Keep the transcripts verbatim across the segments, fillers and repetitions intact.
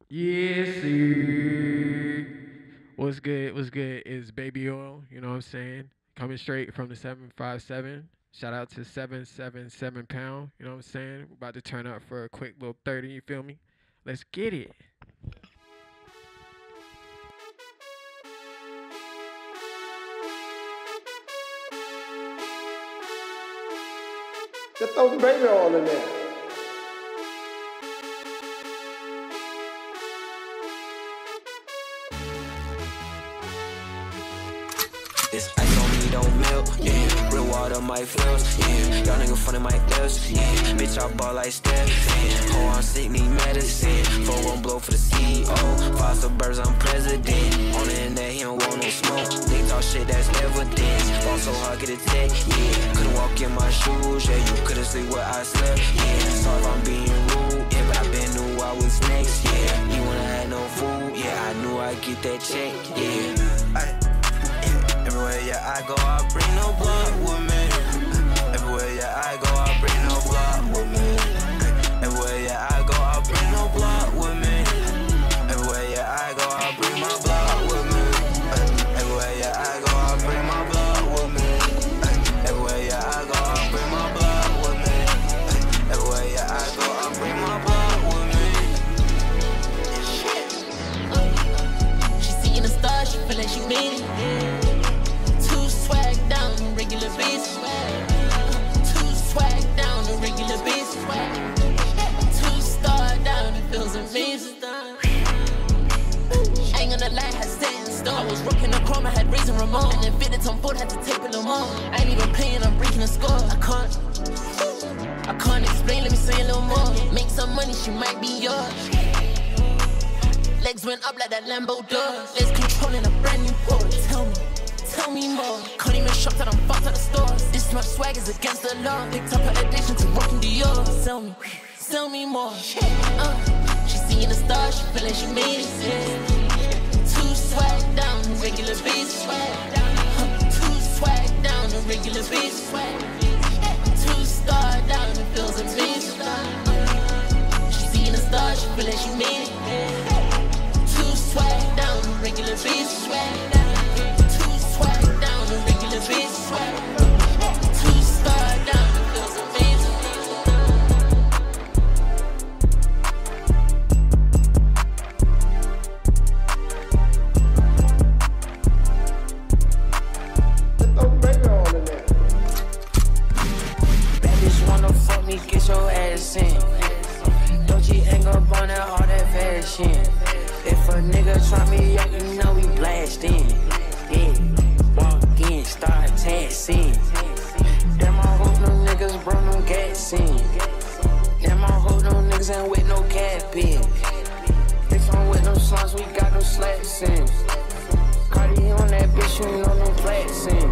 Yes, sir. What's good? What's good? Is Baby Oil, you know what I'm saying? Coming straight from the seven five seven. Shout out to seven seven seven pound, you know what I'm saying? We're about to turn up for a quick little thirty, you feel me? Let's get it. Just throw some baby oil in there. This ice on me don't melt, yeah. Real water might float, yeah. Y'all nigga funny my lips, yeah. Bitch, I ball like Steph, yeah. Oh, I'm sick, need medicine. Four won't blow for the C E O. Five suburbs, I'm president. On the internet, he don't want no smoke. They talk shit, that's evidence. Ball so hard, get a tech, yeah. Couldn't walk in my shoes, yeah. You couldn't sleep where I slept, yeah. Sorry if I'm being rude, yeah. But I been knew I was next, yeah. You wanna have no food, yeah. I knew I'd get that check, yeah. I Everywhere, yeah, I go, I bring no blood with me. Everywhere, yeah, I go, I bring no blood with me. Everywhere, yeah, I go, I bring no blood with me. Everywhere, yeah, I go, I bring my blood with me. Everywhere, yeah, I go, I bring my blood with me. Everywhere, yeah, I go, I bring my blood with me. Everywhere, yeah, I go, I bring my blood with me. She seeing the stars, she feel like she made it. Regular beats, two swag down the regular beats, two star down, it feels amazing. Ain't gonna lie, had set in stone. I was rocking the chrome, I had Razor Ramon, and then fitted Tom Ford, had to tape it no more. I ain't even playing, I'm breaking the score. I can't, I can't explain, let me say a little more. Make some money, she might be yours. Legs went up like that Lambo does. Let's controlling a brand new Porsche. Tell me. Tell me more. Can't even shop that I'm fucked at the stores. This much swag is against the law. Picked up her addiction to rocking Dior. Tell me, tell me more. Uh, she seeing the stars, she feel like she made it. Yeah. Two swag down, the regular beats. Uh, two swag down, the regular beats. Two star down, it feels amazing. Uh, she seeing the stars, she feel like she made it. Yeah. Two swag down, the regular beats. Swag down. Swag down, the regular beat swag. Two star down, it feels amazing. Just throw some baby oil in there. Bad bitch wanna fuck me, get your ass in. Dolce ain't gon' burn out all that fashion. If a nigga try me out, you know we blast in. Yeah. Start taxing. Damn, I hope them niggas bro no gas in. Damn, I hope them niggas ain't with no cap in. If I'm with no slums, we got no slacks in. Cardi on that bitch, you know no flats in.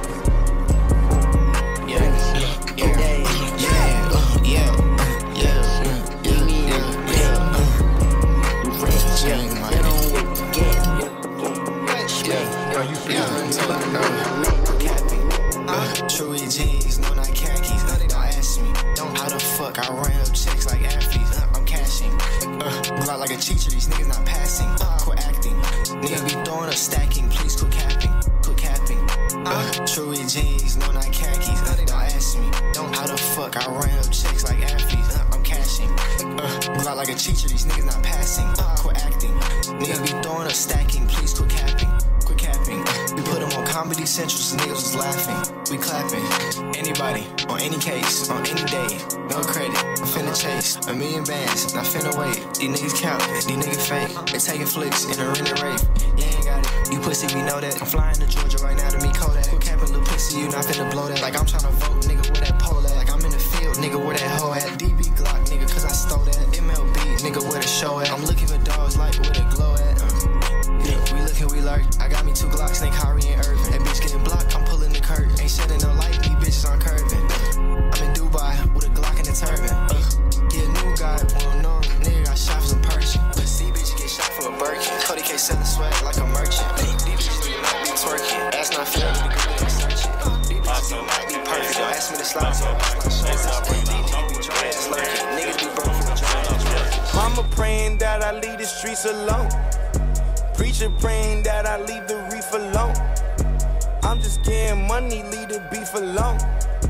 Yeah, yeah, yeah, yeah, yeah, yeah, yeah, give me a yeah. You fresh change, man. They don't wait to get. Yeah, yo, you feel it? True jeans, no not khakis. Uh, don't ask me, don't how the fuck I run up checks like athletes. Uh, I'm cashing, uh, Glock like a teacher. These niggas not passing. Uh, quit acting, niggas be throwing up stacking. Please quit capping, quit capping. Uh, true jeans, no not khakis. Uh, don't ask me, don't how the fuck I run up checks like athletes. Uh, I'm cashing, uh, Glock like a teacher. These niggas not passing. Uh, quit acting, niggas be throwing up stacking. Please quit capping. Capping. We put them on Comedy Central, so niggas was laughing. We clapping. Anybody, on any case, on any day. No credit, I'm finna chase a million bands, not finna wait. These niggas count, these niggas fake. They taking flicks in a rented rape. You ain't got it, you pussy, we know that. I'm flying to Georgia right now to meet Kodak. Quit capping, little pussy, you not finna blow that. Like I'm tryna vote, nigga, where that pole at? Like I'm in the field, nigga, where that hoe at? D B Glock, nigga, cause I stole that. M L B, nigga, where the show at? I'm looking for dogs, like where the glow at? Uh. Yeah, we lookin', we lurk. I got me two Glocks, Snake Harry and Irvin. That bitch getting blocked, I'm pulling the curtain. Ain't shedding no light, these bitches on curving. I'm in Dubai with a Glock and a turban. Uh, yeah, new guy, won't know him. Nigga got shot for some purchase. See bitch get shot for a Birkin. Cody K selling swag like a merchant. These bitches do not be twerking. Ass not fair, but the good nigga searching. These bitches do not be perfect. Don't ask me to slide so I'm not sure. These bitches be dry, slurking. Niggas be broke for the dry. Mama praying praying that I leave the streets alone. Preacher praying that I leave the reef alone. I'm just getting money, leave the beef alone.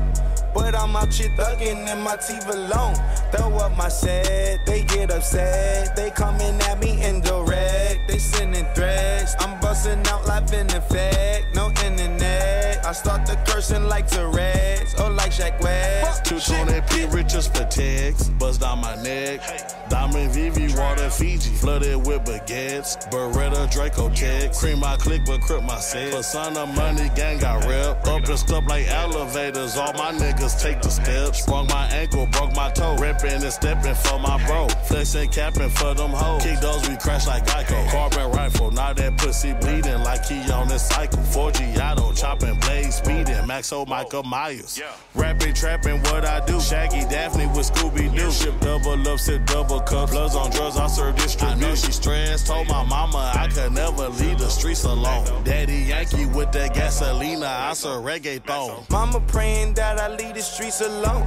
But I'm out here thugging and my teeth alone. Throw up my set, they get upset. They coming at me indirect, they sending threats. I'm busting out live in effect, no internet. I start the cursing like Tourette's or like Shaq West. Two twenty P riches for tags, buzz down my neck. Diamond V V, water Fiji, flooded with baguettes. Beretta, Draco Tech, cream my click but crip my set. Persona money gang got rep, up and stuff like elevators. All my niggas take the steps. Sprung my ankle, broke my toe, ripping and stepping for my bro. Flexing, capping for them hoes. Kick those, we crash like Geico. Carbon rifle, now that pussy bleeding like he on this cycle. four G Auto, chopping blades, speeding. Maxo Michael Myers. Rapping, trapping, what I do. Shaggy Daphne with Scooby Doo. Ship double up, sip double cup. Bloods on drugs, I serve distribution. I know she stressed, told my mama I could never leave the streets alone. Daddy Yankee with that gasolina, I serve reggaeton. Mama praying that I leave the streets alone.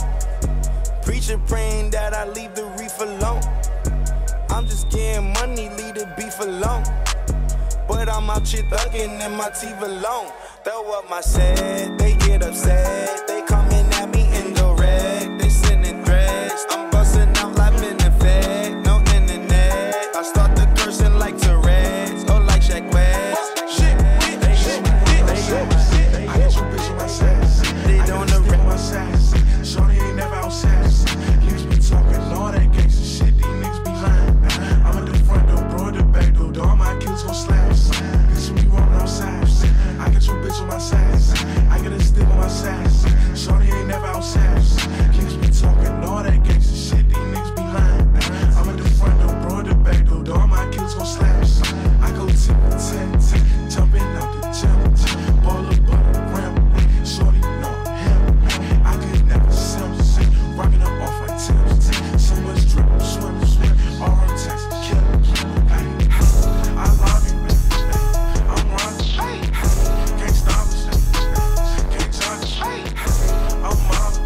Preacher praying that I leave the reef alone. I'm just getting money, leave the beef alone. But I'm out here thugging and my teeth alone. Throw up my set, they get upset. They coming at me indirect, they sending threats. I'm busting out live in effect, no internet. I start the cursing like Tourette's or like Shaq West. Shit, they shit, they shit. I get your bitch on my sass. They don't know my sass. Shorty ain't never outside. Niggas be talking all that gangsta shit. These niggas be lying. I'm at the front door, bro, at the back door. All my kills gon' slap. Bitch, we rolling outside. I get your bitch on my sass. I get a stick on my sass. Shorty ain't never outside. Niggas be talking all that gangsta shit. These niggas be lying. I'm at the front door, bro, at the back door. All my kills gon' slap. I go tip for ten, jumping out the gym. Ball of butter, rim. Shorty know him. I could never sell. Rocking up off my tips. So much drip, swim, swim. All her texts, kill. I love you, man. I'm running. Can't stop us. Can't touch us. I'm mobbing.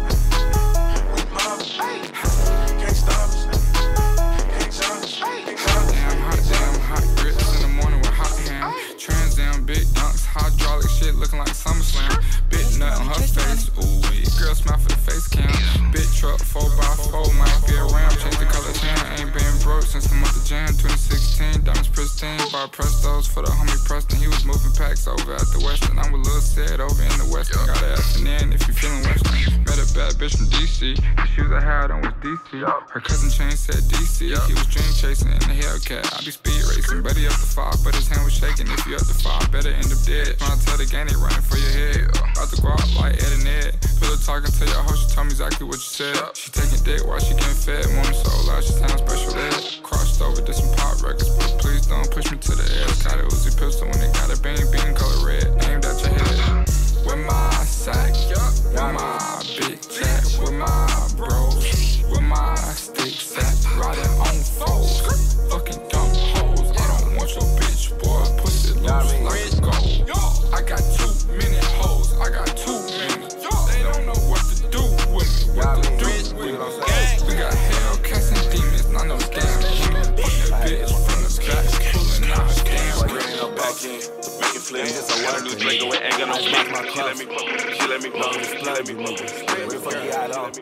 We mobbing. Can't stop us. Can't touch us. Damn hot, damn hot grits in the morning with hot ham. Trans down, big dunks, hydraulic shit looking like SummerSlam. Big nut on her face, ooh wee. Girl smile for the face cam. Big truck, four by four, might be a ram. Change the color tan, ain't been broke since the month of Jan twenty sixteen. Diamonds pristine, bought Prestos for the homie Preston. He was moving packs over at the Western. I'm a little sad over in the Western. Got an ass in if you feeling Western. Met a bad bitch from D C. The shoes I had on was D C. Her cousin chain said D C. He was dream chasing in the Hellcat. I be speed racing, buddy up to five, but his hand was shaking. If you up to five, better end up dead. Trying to tell the gang they running for your head. About to go out like Ed and Ed. Pillow talking to your hoe, she told me exactly what you said. She taking dick while she getting fed. Woman so loud, she sound special ed. Crossed over, did some pop records, but please don't push me to the edge. Got a Uzi pistol when it got a bang, bean color red. Aimed at your head. With my sack, with my big jack, with my bros, with my stick sack, riding on foes. Fucking dumb hoes, I don't want your bitch, boy. Pussy loose like a gold. I got too many hoes, I got too many. They don't know what to do with me, what to do with me. We got Hellcats and demons, not no damn demon. Fuck that bitch from the back, pulling out a damn ring. Flip. I got a new Draco and ain't got no flip. She let me fuck, she let me fuck, she let me fuck. Where the fuck you at on?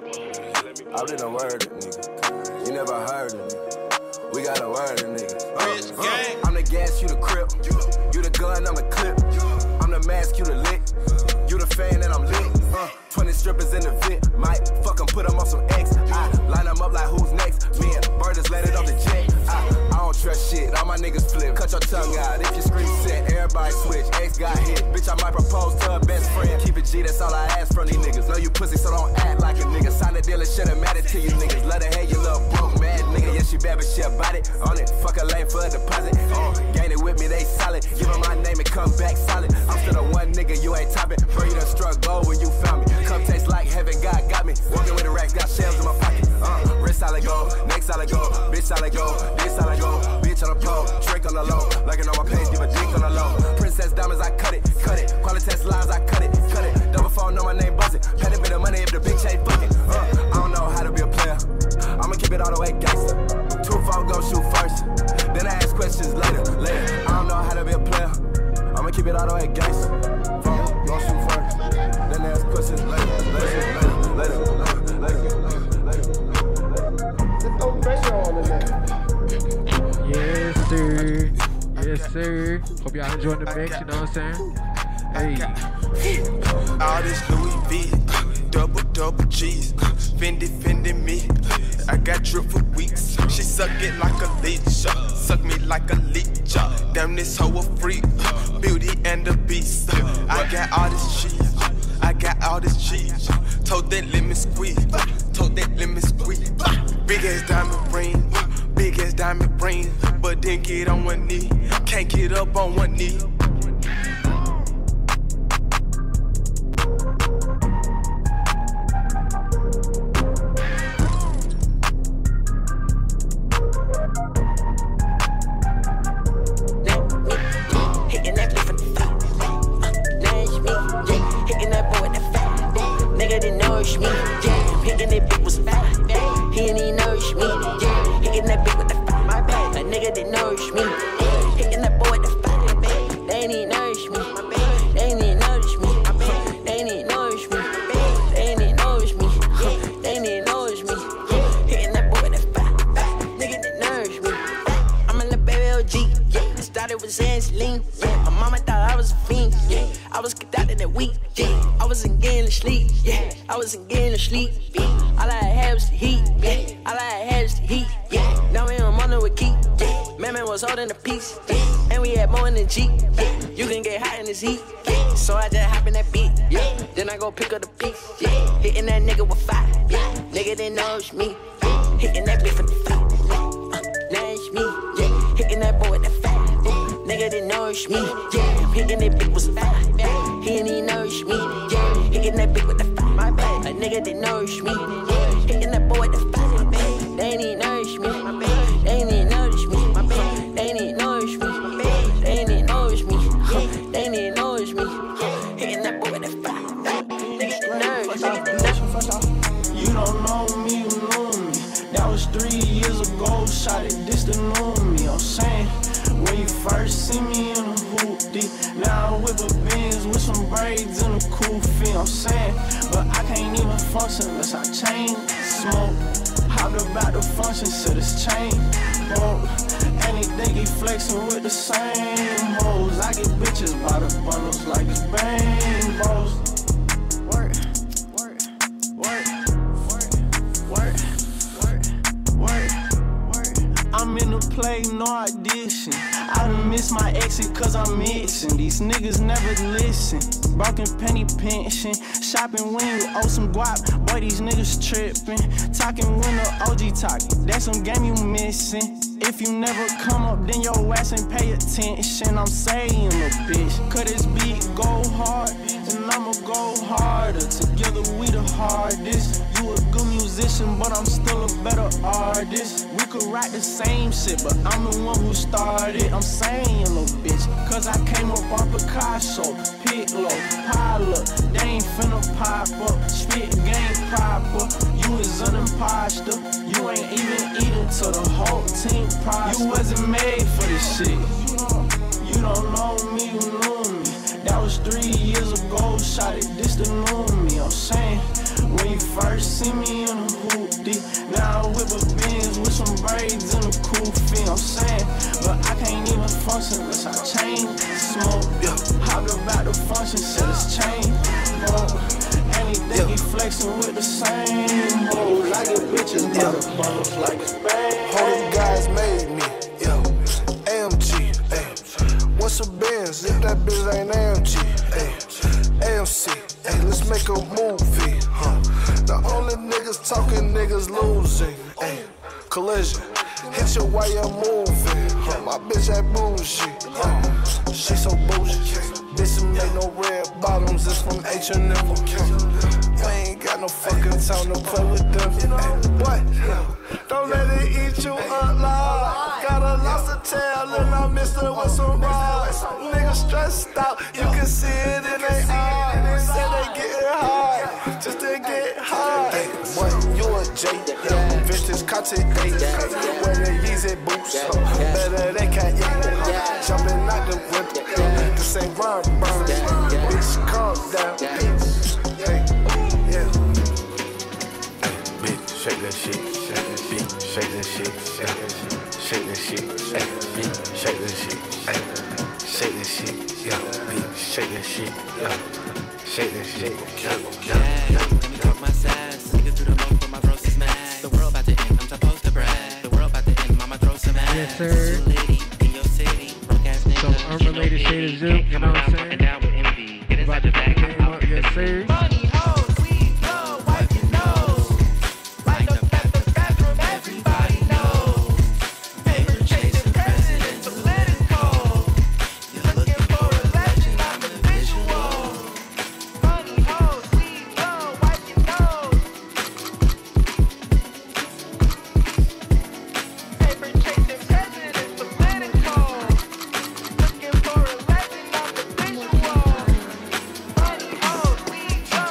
I didn't word it, nigga. You never heard it, nigga. We got a word it, nigga. Uh, uh, I'm the gas, you the crip. You the gun, I'm the clip. I'm the mask, you the lick. You the fan, and I'm lit. Uh, twenty strippers in the vit. Might fuck 'em, put 'em on some X. I line 'em up like who's next. Me and Birders landed off the jet. I, I don't trust shit. All my niggas flip. Cut your tongue out. If you scream set, everybody switch. X got hit. Bitch, I might propose to a best friend. Keep it G, that's all I ask from these niggas. Know you pussy, so don't act like a nigga. Sign the deal, it shouldn't matter to you niggas. Let her hate you little broke mad nigga. Yeah, she bad, but she about it. On it, fuck a lane for a deposit. Uh, gain it with me, they solid. Give her my name and come back solid. I'm still the one nigga you ain't topping. Bro, you done struck gold when you found me. Cup taste like heaven, God got me. Walking with the racks, got shells in my pocket. Uh, wrist solid gold, neck solid gold, bitch solid gold, this solid gold, bitch on the pole, trick on the low. Looking on my page, give a dick on the low. Princess diamonds, I cut it, cut it. Quality test lines, I cut it, cut it. Double phone, know my name buzzing. Pay a bit of money if the bitch ain't fucking. Uh, I don't know how to be a player. I'ma keep it all the way gangster. Two before I go shoot first. Then I ask questions later, later. I don't know how to be a player. I'ma keep it all the way gangster. Phone, go shoot first. Then I ask questions later, later, later, later, later, later. There's no pressure on the neck. Yes, sir. Yes, sir. Hope y'all enjoying the mix, you know what I'm saying? Hey. All this Louis V, double, double G's, Fendi, Fendi me. I got drip for weeks. She suck it like a leech, suck me like a leech. Damn, this hoe a freak, beauty and the beast. I got all this cheese, I got all this cheese. Told that lemon squeeze, told that lemon squeeze. Big ass diamond ring, big ass diamond ring, but then get on one knee, can't get up on one knee. Shopping when you owe some guap, boy these niggas trippin'. Talking when the O G talkin', that's some game you missing. If you never come up, then your ass ain't pay attention. I'm saying, little bitch, cut this beat, go hard, and I'ma go harder. Together we the hardest. You a good musician, but I'm still a better artist. We could write the same shit, but I'm the one who started. I'm saying, little bitch, cause I came up on Picasso, Piccolo, pile up. They ain't finna pop up, spit game proper. You is an imposter. You ain't even eating till the whole team prosper. You wasn't made for this shit. You don't know me, you knew me. That was three years ago, shot it, this the new me. I'm saying, when you first see me in a hoodie, now I whip a Benz with some braids and a cool fee. I'm saying, but I can't even function unless I change, smoke. Yeah. Hop about the function, shit is change. Anything he flexing with the same hoes. I get bitches by the bundles like it's bang. All them guys made me, yeah. A M G, ayy. What's a Benz if that bitch ain't A M G, ayy. A M C, ayy. Let's make a movie, huh? The only niggas talking, niggas losing, ayy. Collision, hit you while you're moving, huh? My bitch ain't bullshit, huh? She so bullshit. Bitch make no red bottoms, it's from H and M. We ain't got no fucking time to play with them. Ay, what? Don't let it eat you up loud. Got a lost a tail and I missed it with some rods. Niggas stressed out, you can see it in their eyes. Say they getting high, just to get high. Ay, what? You a J, yeah. Vintage content, yeah. Wear the Yeezy boots, yeah. huh? Better they can't, yeah. yeah. Jumping out the whip, yeah. This ain't run, burn, yeah. yeah. Bitch, calm down, yeah. Hey, yeah. Hey, bitch, shake that shit, shake that shit, shake that shit, shake that shit, shake that shit, hey, bitch, shake that shit, hey, shake that shit, yeah, bitch, shake that shit, yeah. Shake that shit, yeah, yeah, yeah. Let me talk my size. Niggas do the most, but my throat's is mad. The world about to end, I'm supposed to brag. The world about to end, mama throw some ass. Yes, sir. In your city, broke ass nigga. Some unrelated shade of Zook, you know what I'm saying? About to pick the game up, yes, sir. Money, hoes, we go, wipe your nose. Like the bathroom, everybody knows. Paper chasing presidents, political. You're looking for a legend, I'm the visual. Money, hoes, we go, wipe your nose. Paper chasing presidents, political. Looking for a legend, I'm the visual. Money, hoes, we go.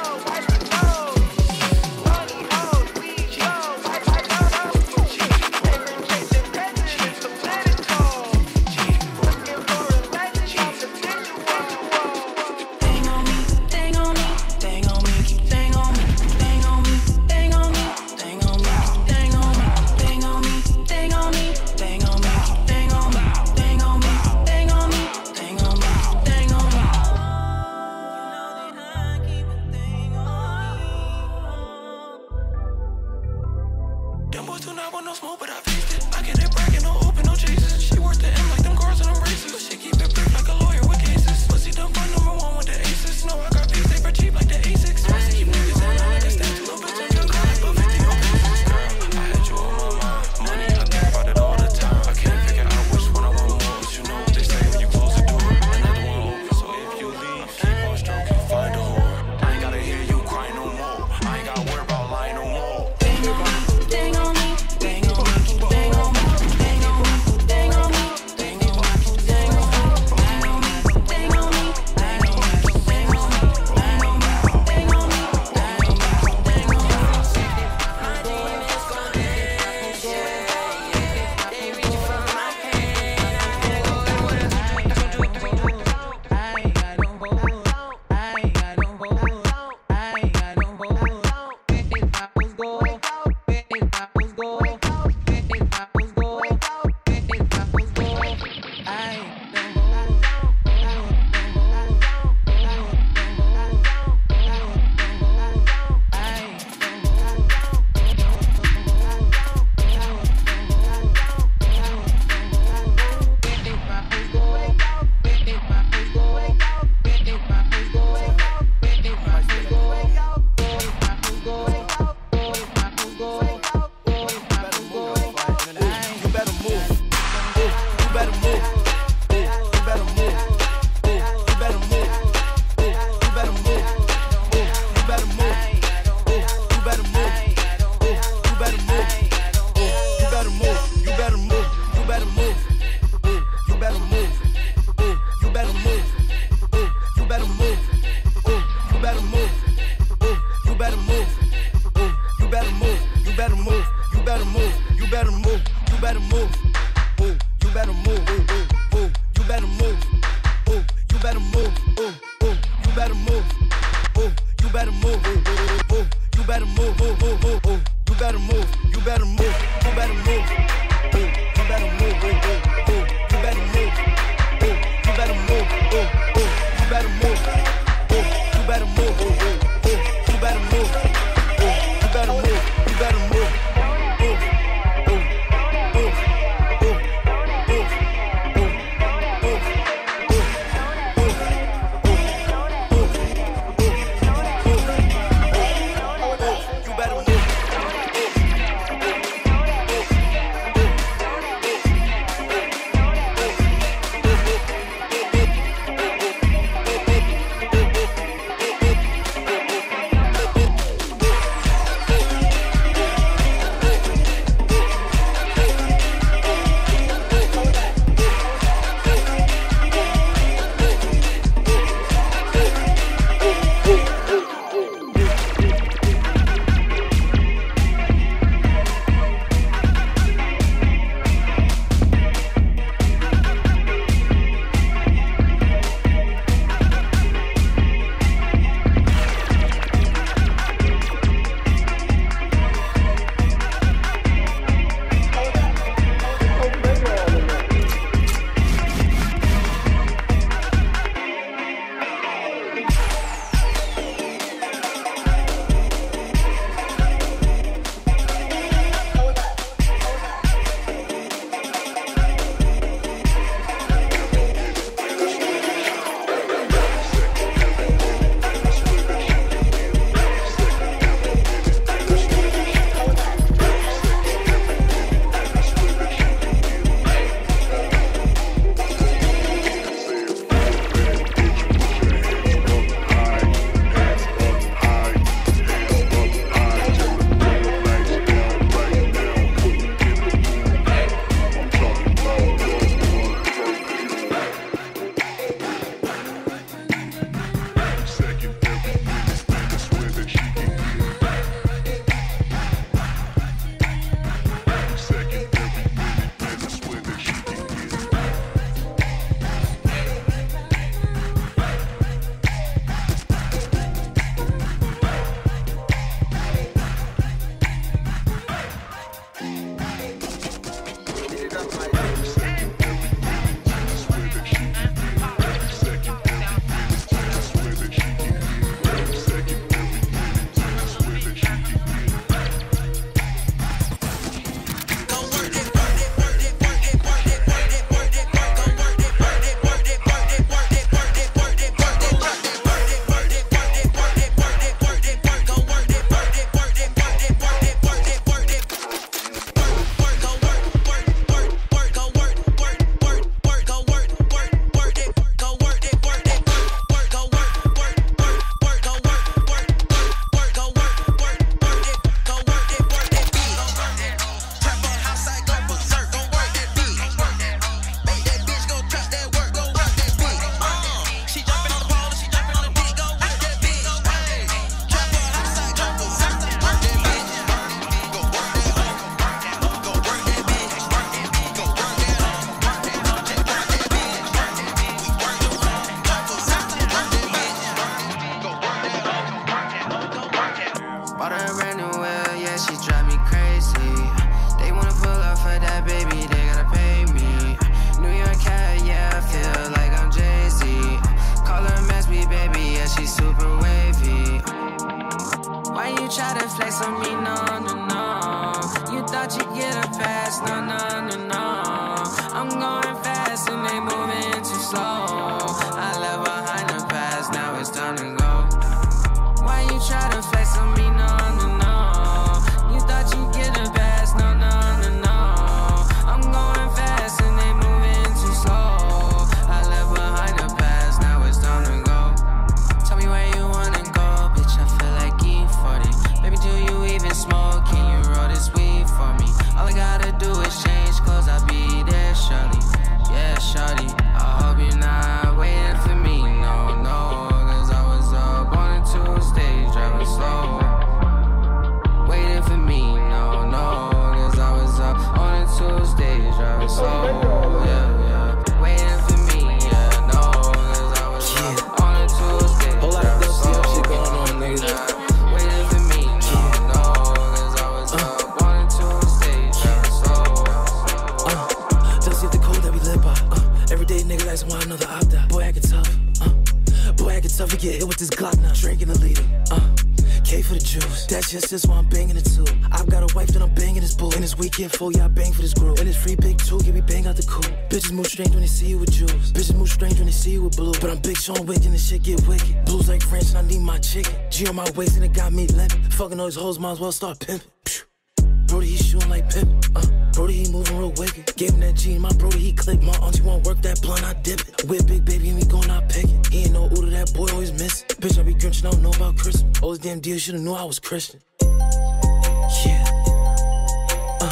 asking why another opt out. Boy, I get tough. Uh. Boy, I get tough to get hit with this Glock now. Drinking a liter. Uh. K for the juice. That's just this why I'm banging it too. I've got a wife that I'm banging this boo. And this weekend full, yeah, I bang for this group. And it's free big too, yeah, we bang out the cool. Bitches move strange when they see you with jewels. Bitches move strange when they see you with blue. But I'm Big Sean Wick and this shit get wicked. Blues like French and I need my chicken. G on my waist and it got me limping. Fucking all these hoes, might as well start pimping. Brody, he shooting like pimpin'. Uh, Brody, he moving real wicked. Gave him that G, my Brody, he click. My auntie won't work that blunt, I dip it. With big baby and me going out picking. He ain't no Uda, that boy always missing. Bitch, I be grinching, I don't know about Christmas. All this damn deal, should've knew I was Christian. Yeah. Uh.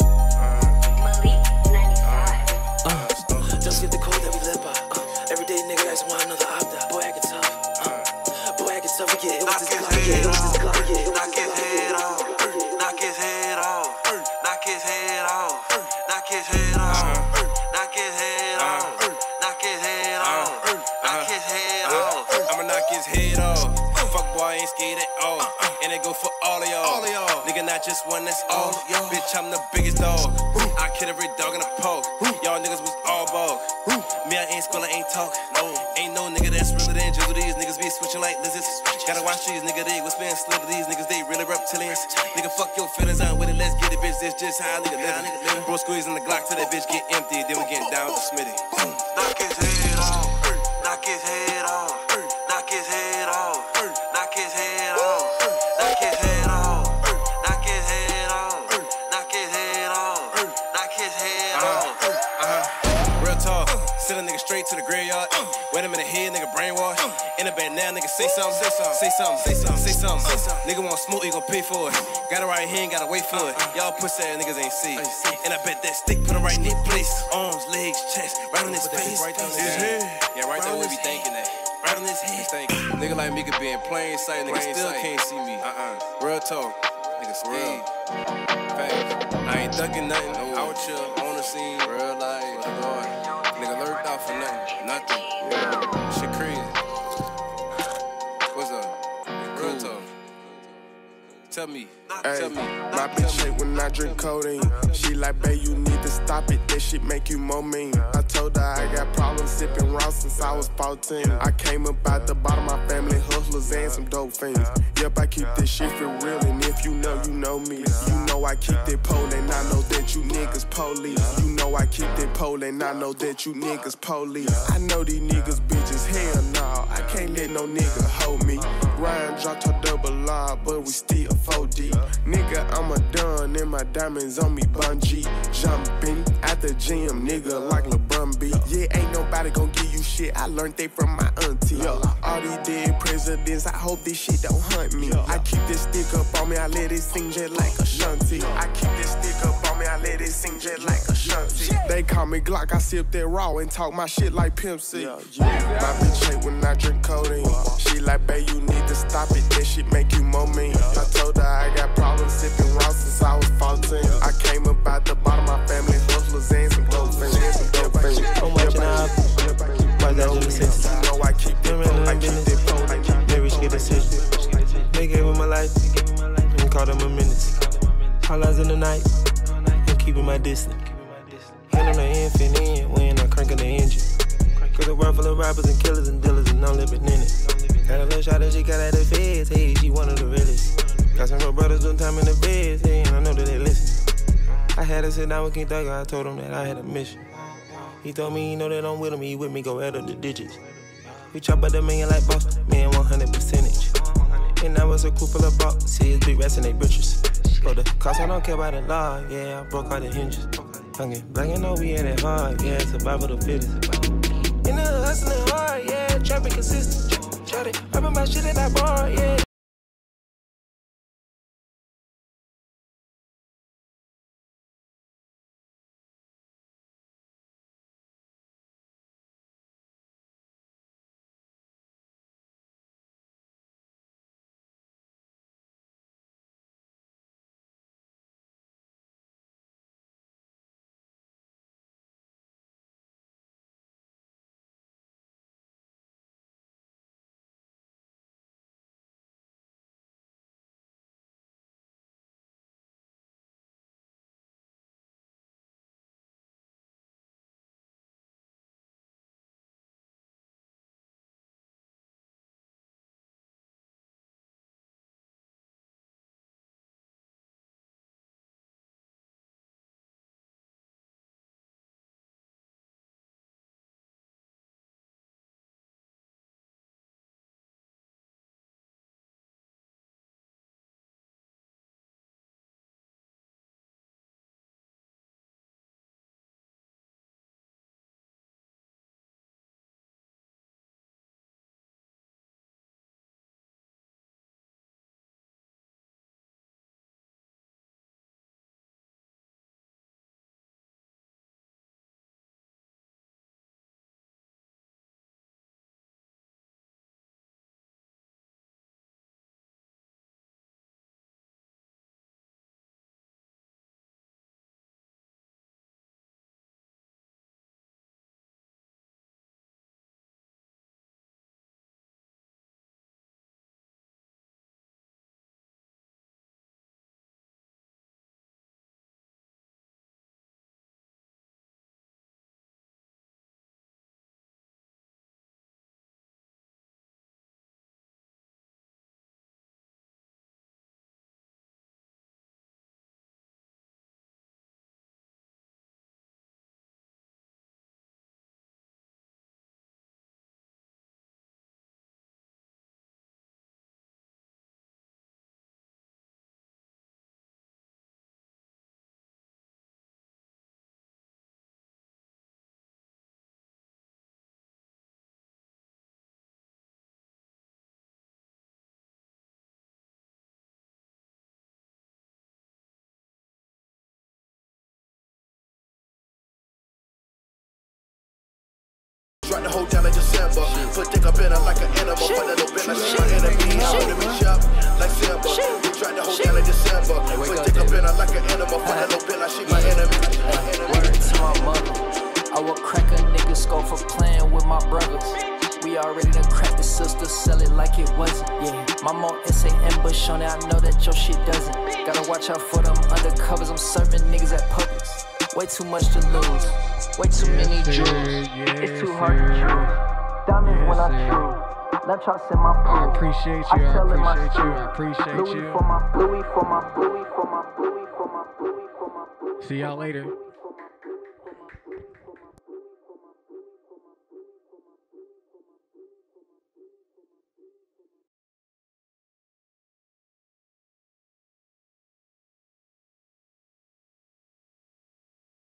Uh. Just get the code that we live by. Uh. Every day, nigga, that's why another opt out. Boy, I get tough. Uh. Boy, I get tough. We get hit with this Glock. We get hit with this Glock. We get hit with this Glock. Knock his head off, knock his head off, knock his head off, knock his head off, knock his head off, knock his head off. I'ma knock his head off. Fuck boy, ain't scared at all. And it go for all of y'all. Nigga, not just one, that's all. Bitch, I'm the biggest dog. I kill every dog in the park. Y'all niggas was all bog. Me, I ain't school, I ain't talk. No, ain't no nigga that's realer than Jizzle. These niggas be switching like lizards. Gotta watch these nigga, they whispering slither. These niggas, they really reptilians. Nigga, fuck your feelings, I'm with it, let's get it, bitch. This just how a nigga live. Bro, squeezing the Glock till that bitch get empty. Then we getting down to Smitty. Knock his head off, knock his head off, knock his head off, knock his head off, knock his head off, knock his head off, knock his head off, knock his head off. Uh-huh. Real talk. Send a nigga straight to the graveyard. Wait a minute, here, nigga, brainwash. In the bed now, nigga, say something, say something, say something, say something, say something. Nigga want smoke, you gon' pay for it. Got it right here, ain't gotta wait for it. Y'all pussy ass niggas ain't see. And I bet that stick put him right in his place. Arms, legs, chest, right on his face. His head. Yeah, right there, we be thinking that. Right on his head. Nigga like me could be in plain sight, nigga still can't see me. Uh-uh. Real talk. Nigga scared. Fact. I ain't ducking nothing. Out chill, on the scene. Real life. Nigga lurked out for nothing. Nothing. Yeah. Shit crazy. What's up? Real talk. Tell me. Ay, Tell me. my bitch hate when I drink codeine. She like, babe, you need to stop it. That shit make you more mean. I told her I got problems sipping raw since I was fourteen. I came up out the bottom of my family hustlers and some dope fiends. Yep, I keep this shit for real, and if you know, you know me. You know I keep that pole, and I know that you niggas police. You know I keep that pole, and I know that you niggas police. I know these niggas bitches, hell no. I can't let no nigga hold me. Ryan dropped her double R, but we still four D. Nigga, I'm a done, and my diamonds on me bungee. Jumping at the gym, nigga, like LeBron B. Yeah, ain't nobody gon' give you shit. I learned that from my auntie. Yo, all these dead presidents, I hope this shit don't hunt me. I keep this stick up on me, I let it sing just like a shanty. I keep this stick up on me, I let it sing just like a shanty. They call me Glock, I sip that raw and talk my shit like Pimp C. My bitch hate when I drink codeine. She like, babe, you need to stop it. That shit make you more mean. I told her I got problems sipping raw since I was fourteen. I came up out the bottom of my family hustlers and some dope things. I'm watching out. Why that do the six? You know I keep it pole, I keep it pole, I keep it Maybe she get a decision. They gave him my life and called him a menace. Highlights in the night and keeping my distance. Hand on the infant end when I cranking the engine. Cause the world full of rappers and killers and dealers and no living in it. Got a little shot that she got at the feds, hey, she one of the realest. Got some real brothers doing time in the beds, hey, and I know that they listen. I had to sit down with King Thugger, I told him that I had a mission. He told me he know that I'm with him, he with me, go add up the digits. We chop out the million like boss, man, one hundred percentage. And I was a crew full of box, see his big rats and they britches. For the cost, I don't care about the law, yeah, I broke all the hinges. Youngin' black and know we had it hard, yeah, survival the fittest. In the hustling hard, yeah, trapping consistent. Shut it, rapping my shit that I bought, yeah. to hold down in December. Put dick up in her like an animal. Put a little bit like she my enemy. I'm gonna be chopped like Simba. We tried to hold down in December. Put dick up in her like an animal. Put a little bit like she my enemy. Word to my mother. I will crack a nigga skull for playing with my brothers. We already done cracked the sister, sell it like it wasn't. Yeah, my mo S A ambush on it, I know that your shit doesn't. Gotta watch out for them undercovers, I'm serving niggas at Publix. Way too much to lose, way too many jewels. It's too hard to choose. Diamonds when I choose. Lunch I send my pool. I appreciate you, I appreciate you, I appreciate Louis you. for my Louis for my Louis for my Louis for my Louis for my Louis. See y'all later.